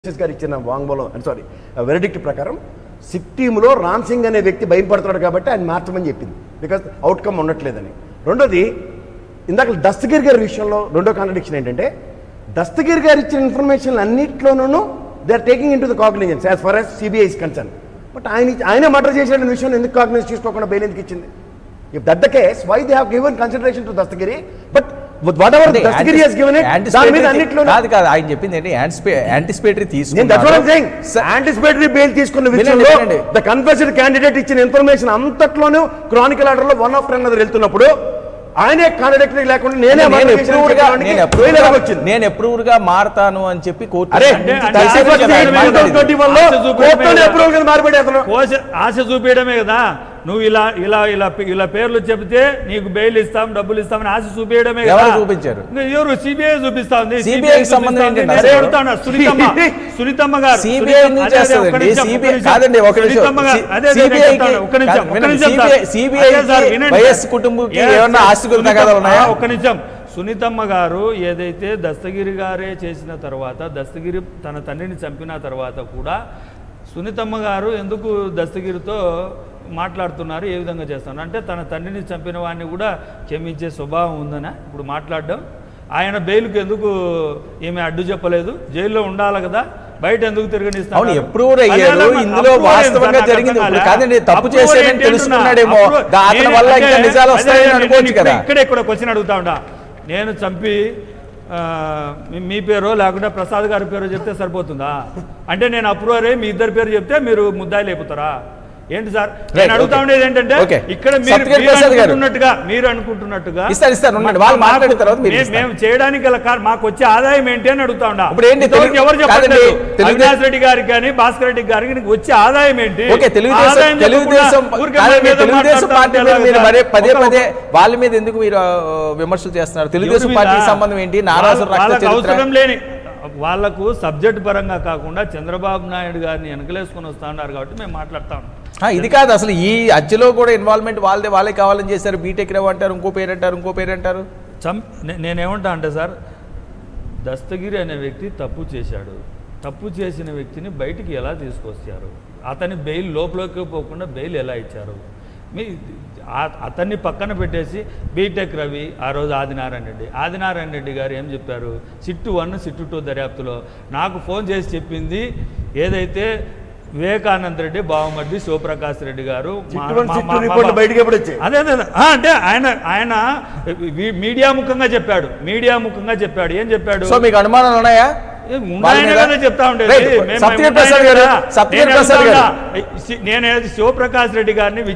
గారు ఇచ్చిన వాంగ్మూలం సారీ వెరిడిక్ట్ ప్రకారం సిక్కింలో రామ్ సింగ్ అనే వ్యక్తి భయపడుతున్నాడు కాబట్టి ఆయన మార్చమని చెప్పింది బికాజ్ అవుట్కమ్ ఉండట్లేదని. రెండోది ఇందాక దస్తగిరి గారి విషయంలో రెండో కాంట్రడిక్షన్ ఏంటంటే దస్తగిరి గారు ఇచ్చిన ఇన్ఫర్మేషన్ అన్నింటిలోనూ they are taking into the cognizance as far as CBI is concern. But ఆయన మర్డర్ చేసిన విషయం ఎందుకు కాగ్నిజెన్స్ తీసుకోకుండా బెయిల్ ఎందుకు ఇచ్చింది? If that the case why they have given consideration to Dastagiri but whatever Dastagiri has given it దాని మీద అన్నిట్లో కాదు ఆయన చెప్పింది ఏంటి యాంటిసిపేటరీ తీసుకున్నారు. That's what I am saying anticipatory bail తీసుకున్న విషయంలో ద కన్ఫెస్డ్ క్యాండిడేట్ ఇచ్చిన ఇన్ఫర్మేషన్ అంతట్లోనూ క్రానికల్ ఆర్డర్ లో వన్ ఆఫ్టర్ అనదర్ వెళ్తున్నప్పుడు ఆయనే కాంట్రడిక్టరీ లేకుండా నేను అప్రూవ్డ్ గా మారతాను అని చెప్పి కోర్టు ఆశ చూపించడమే కదా. నువ్వు ఇలా ఇలా ఇలా ఇలా పేర్లు చెబితే నీకు బెయిల్ ఇస్తాం డబ్బులు ఇస్తామని ఆశ చూపించడమే కదా. చూపించారు ఎవరు? సిబిఐ చూపిస్తా ఉంది. సునీతమ్మ గారు ఒక్క నిమిషం. సునీతమ్మ గారు ఏదైతే దస్తగిరి గారే చేసిన తర్వాత దస్తగిరి తన తండ్రిని చంపిన తర్వాత కూడా సునీతమ్మ గారు ఎందుకు దస్తగిరితో మాట్లాడుతున్నారు, ఏ విధంగా చేస్తున్నారు అంటే తన తండ్రిని చంపిన వాడిని కూడా క్షమించే స్వభావం ఉందనా ఇప్పుడు మాట్లాడడం? ఆయన బెయిల్కి ఎందుకు ఈమె అడ్డు చెప్పలేదు? జైల్లో ఉండాలి కదా, బయట ఎందుకు తిరగనిస్తాను? ఇక్కడ క్వశ్చన్ అడుగుతా ఉంటా. నేను చంపి మీ పేరు లేకుంటే ప్రసాద్ గారి పేరు చెప్తే సరిపోతుందా? అంటే నేను అప్రూవరే మీ ఇద్దరి పేరు చెప్తే మీరు ముద్దాయి లేపుతారా ఏంటి సార్? నేను అడుగుతా ఉండేది ఏంటంటే ఇక్కడ మీరు అనుకుంటున్నట్టుగా మేము చేయడానికి గల మాకు వచ్చే ఆదాయం ఏంటి అని అడుగుతా ఉన్నా. ఎవరు చెప్పండి? అవినాష్ రెడ్డి గారికి కానీ భాస్కర్ రెడ్డి గారికి వచ్చే ఆదాయం ఏంటి? తెలుగుదేశం పార్టీ పదే పదే వాళ్ళ మీద ఎందుకు మీరు విమర్శలు చేస్తున్నారు? తెలుగుదేశం పార్టీకి సంబంధం ఏంటి? అవసరం లేని వాళ్లకు సబ్జెక్ట్ పరంగా కాకుండా చంద్రబాబు నాయుడు గారిని వెనకలేసుకొని వస్తా ఉన్నారు కాబట్టి మేము మాట్లాడతాం. ఇది కాదు అసలు ఈ అజ్జలో కూడా ఇన్వాల్వ్మెంట్ వాళ్ళే కావాలని చేశారు. బీటెక్ రావు అంటారు, ఇంకో పేరు అంటారు. నేనేమంటా అంటే సార్, దస్తగిరి అనే వ్యక్తి తప్పు చేశాడు. తప్పు చేసిన వ్యక్తిని బయటికి ఎలా తీసుకొచ్చారు? అతని బెయిల్ లోపలికి పోకుండా బెయిల్ ఎలా ఇచ్చారు? అతన్ని పక్కన పెట్టేసి బీటెక్ రవి ఆ రోజు ఆదినారాయణ రెడ్డి గారు ఏం చెప్పారు? సిట్టు 1 సిట్టు 2 దర్యాప్తులో నాకు ఫోన్ చేసి చెప్పింది ఏదైతే వివేకానంద రెడ్డి బావమర్ది శివప్రకాష్ రెడ్డి గారు అదే అంటే ఆయన మీడియా ముఖంగా చెప్పాడు. ఏం చెప్పాడు? సో మీకు అనుమానాలు ఉన్నాయా? చెప్తా ఉండేది నేను శివప్రకాష్ రెడ్డి గారిని